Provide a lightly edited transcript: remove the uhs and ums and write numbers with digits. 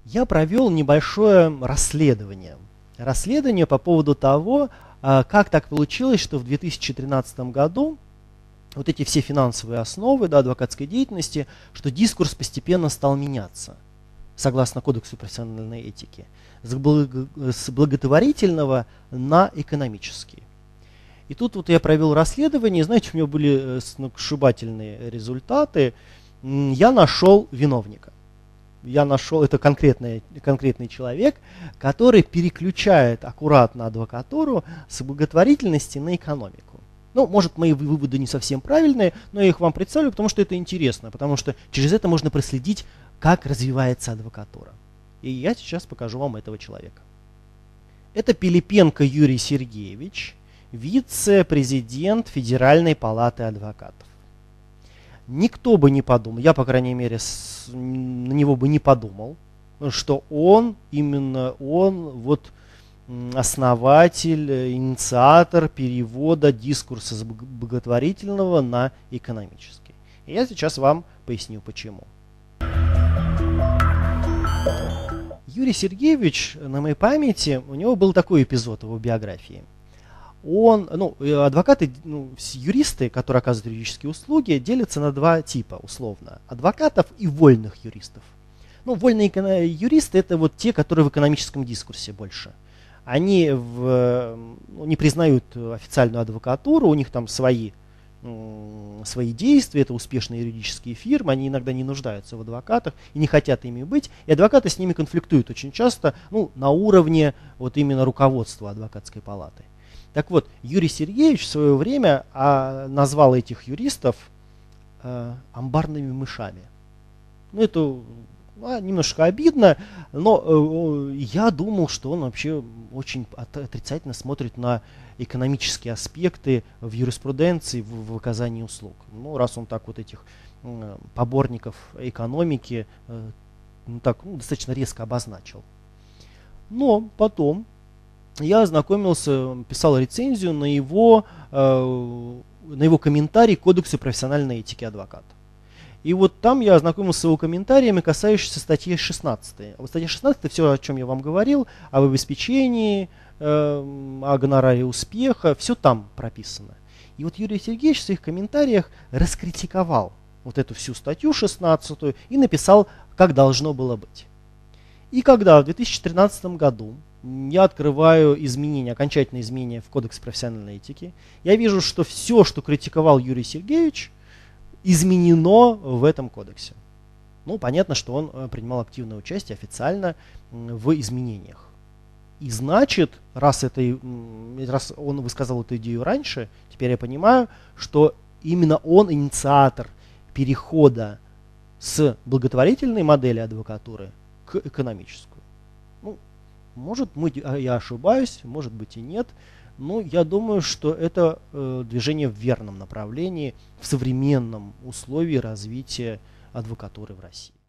Я провел небольшое расследование. Расследование по поводу того, как так получилось, что в 2013 году вот эти все финансовые основы, да, адвокатской деятельности, что дискурс постепенно стал меняться, согласно Кодексу профессиональной этики, с благотворительного на экономический. И тут вот я провел расследование, и, знаете, у меня были сногсшибательные результаты. Я нашел виновника. Я нашел, это конкретный человек, который переключает аккуратно адвокатуру с благотворительности на экономику. Ну, может, мои выводы не совсем правильные, но я их вам представлю, потому что это интересно, потому что через это можно проследить, как развивается адвокатура. И я сейчас покажу вам этого человека. Это Пилипенко Юрий Сергеевич, вице-президент Федеральной палаты адвокатов. Никто бы не подумал, я, по крайней мере, на него бы не подумал, что именно он, вот основатель, инициатор перевода дискурса с благотворительного на экономический. И я сейчас вам поясню, почему. Юрий Сергеевич, на моей памяти, у него был такой эпизод в его биографии. Адвокаты, юристы, которые оказывают юридические услуги, делятся на два типа, условно. Адвокатов и вольных юристов. Вольные юристы — это вот те, которые в экономическом дискурсе больше. Они не признают официальную адвокатуру, у них там свои действия, это успешные юридические фирмы, они иногда не нуждаются в адвокатах и не хотят ими быть, и адвокаты с ними конфликтуют очень часто, на уровне вот именно руководства адвокатской палаты. Так вот, Юрий Сергеевич в свое время назвал этих юристов амбарными мышами. Это немножко обидно, но я думал, что он вообще очень отрицательно смотрит на экономические аспекты в юриспруденции, в оказании услуг. Раз он так вот этих поборников экономики достаточно резко обозначил. Но потом я ознакомился, писал рецензию на его комментарий к Кодексу профессиональной этики адвоката. И вот там я ознакомился с его комментариями, касающимися статьи 16. В статье 16 все, о чем я вам говорил, об обеспечении, о гонораре успеха, все там прописано. И вот Юрий Сергеевич в своих комментариях раскритиковал вот эту всю статью 16 и написал, как должно было быть. И когда в 2013 году я открываю окончательные изменения в Кодекс профессиональной этики, я вижу, что все, что критиковал Юрий Сергеевич, изменено в этом кодексе. Понятно, что он принимал активное участие официально в изменениях. И значит, раз он высказал эту идею раньше, теперь я понимаю, что именно он инициатор перехода с благотворительной модели адвокатуры к экономическую. Может быть, я ошибаюсь, может быть и нет, но я думаю, что это движение в верном направлении в современном условии развития адвокатуры в России.